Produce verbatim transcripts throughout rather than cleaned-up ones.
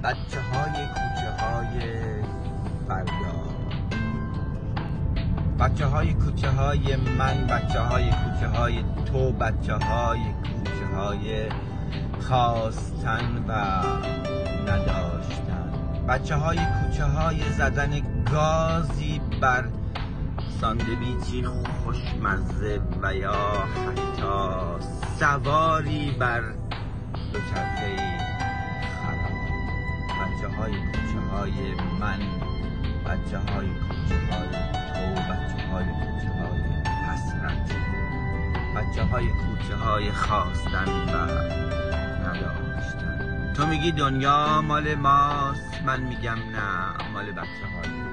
بچه های کوچه های فردا، بچه های کوچه های من، بچه های کوچه های تو، بچه های کوچه های خواستن و نداشتن، بچه های کوچه های زدن گازی بر ساندویچی خوشمزه و یا حتی سواری بر دوچرخه خراب. بچه های کوچه های من، بچه های کوچه های تو، بچه های کوچه های حسرت، بچه های کوچه های خواستن و نداشتن. تو میگی دنیا مال ماست، من میگم نه، مال بچه های.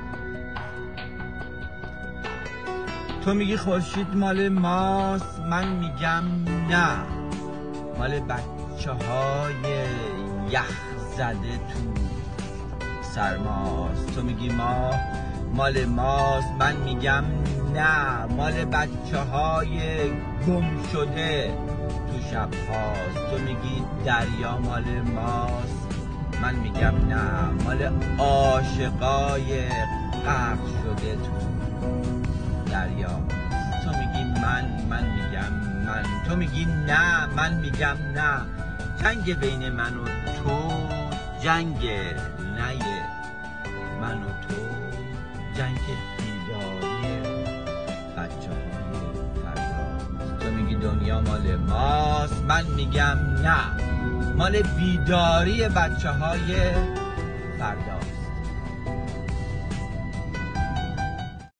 تو میگی خورشید مال ماست، من میگم نه، مال بچه های یخ زده تو سرماست. تو میگی ما مال ماست، من میگم نه، مال بچه های گم شده تو شب هاست. تو میگی دریا مال ماست، من میگم نه، مال عاشقای غرق شده تو دریا. تو میگی من، من میگم من، تو میگی نه، من میگم نه. جنگ بین من و تو جنگ نه من و تو، جنگ بیداری بچه های فردا. تو میگی دنیا مال ماست، من میگم نه، مال بیداری بچه های فردا.